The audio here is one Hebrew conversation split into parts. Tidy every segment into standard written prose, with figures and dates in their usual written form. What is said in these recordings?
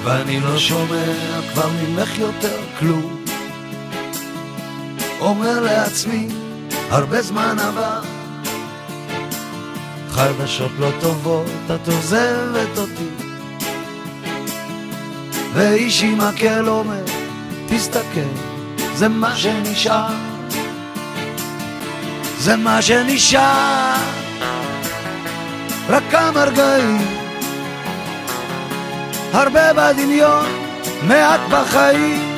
ואני לא שומע כבר ממך יותר כלום. אומר לעצמי הרבה זמן עבר, חדשות לא טובות את עוזבת אותי, ואיש עם מקל אומר תסתכל, זה מה שנשאר, זה מה שנשאר, רק כמה רגעים, הרבה בדמיון, מעט בחיים,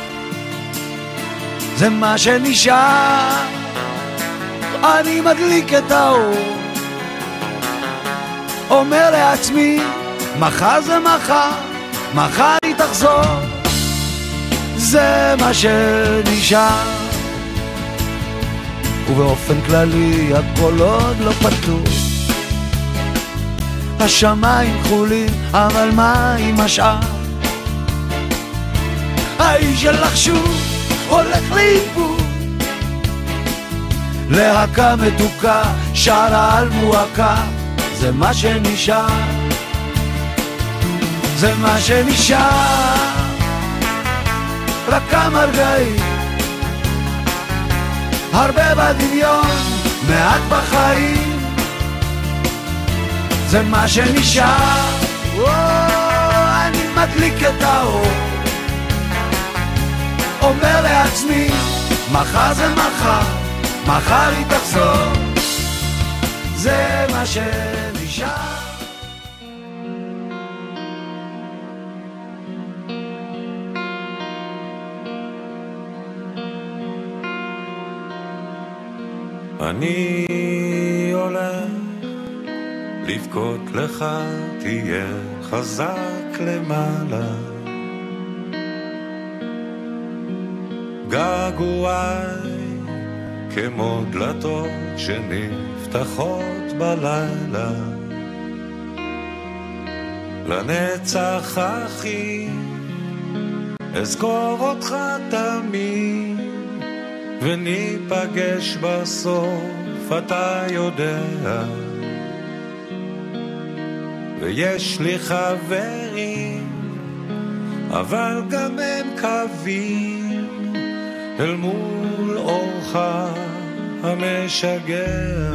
זה מה שנשאר. אני מדליק את האור, אומר לעצמי מחר זה מחר, מחר היא תחזור, זה מה שנשאר. ובאופן כללי הכל עוד לא פתור, השמיים כחולים אבל מה עם השאר? האיש שלך שוב הולך לאיבוד, להקה מתוקה שרה על מועקה, זה מה שנשאר, זה מה שנשאר, רק כמה רגעים, הרבה בדמיון, מעט בחיים, זה מה שנשאר. אני מדליק את האור, אומר לעצמי מחר זה מחר, מחר היא תחזור, זה מה שנשאר. אני הולך לבכות לך, תהיה חזק למעלה, געגועי כמו דלתות שנפתחות בלילה, לנצח אחי אזכור אותך תמיד, וניפגש בסוף אתה יודע, ויש לי חברים אבל גם הם קווים אל מול אורך המשגע,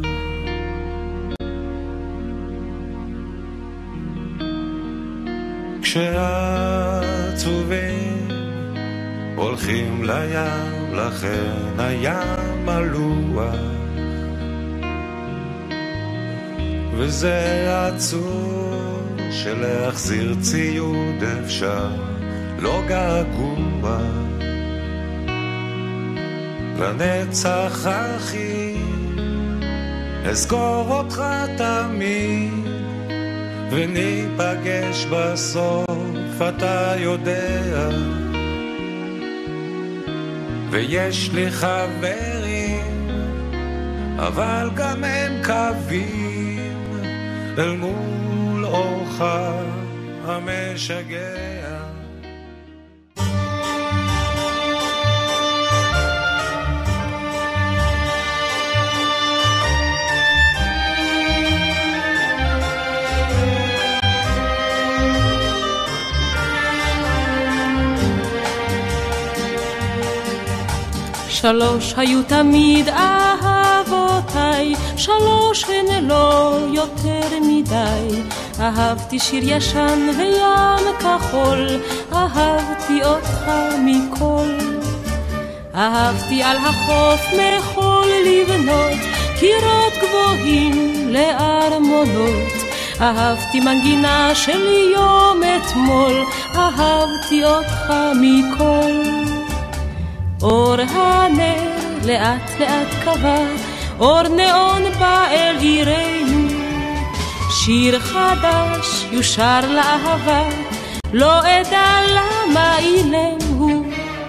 כשעצובים הולכים לים, לכן הים מלוח, וזה עצוב שלהחזיר ציוד אפשר, לא געגוע, לנצח אחי אזכור אותך תמיד, וניפגש בסוף אתה יודע, ויש לי חברים אבל גם הם קווים אל מול אורך המשגע. שלוש היו תמיד אהבותיי, שלוש הן לא יותר מדי. אהבתי שיר ישן וים כחול, אהבתי אותך מכל. אהבתי על החוף מחול לבנות, קירות גבוהים לארמונות. אהבתי מנגינה של יום אתמול, אהבתי אותך מכל. אור הנר לאט לאט קבע, אור נאון בא אל עירנו, שיר חדש יושר לאהבה, לא אדע למה אילם הוא.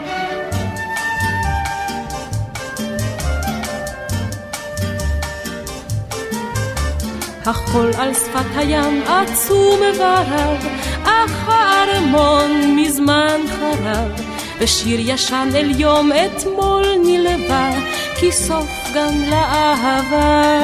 החול על שפת הים עצום ורב, אך הארמון מזמן חרב, ושיר ישן אל יום אתמול נלווה, כי סוף גם לאהבה.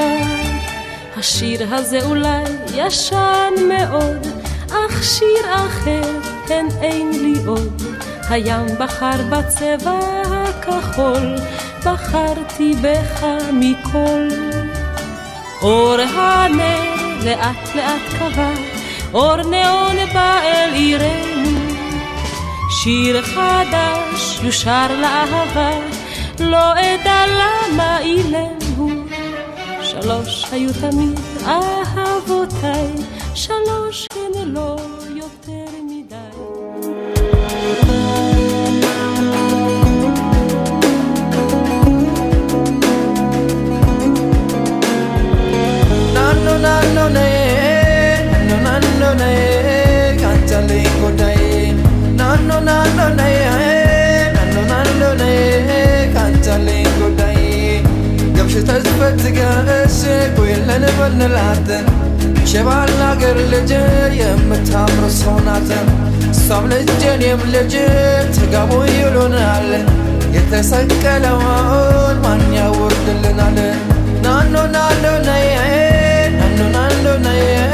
השיר הזה אולי ישן מאוד, אך שיר אחר הן אין לי עוד. הים בחר בצבע הכחול, בחרתי בך מכל. אור הנר לאט לאט קבע, אור נאון בא אל עירנו. שיר חדש יושר לאהבה, לא אדע למה אילם הוא. שלוש היו תמיד אהבותיי, שלוש הן לא יותר מדי. Nano nano ne, nano ne, kantale kodai. Nano nano ne, nano ne, kantale kodai. Gamshit azbat gash, koylan banlaten. Sheval lager leje, yemtamr sonaten. Samlejen yemleje, tgabu yulunal. Yetesakkalawon man yawrdilnal. Nano nano ne, nano ne.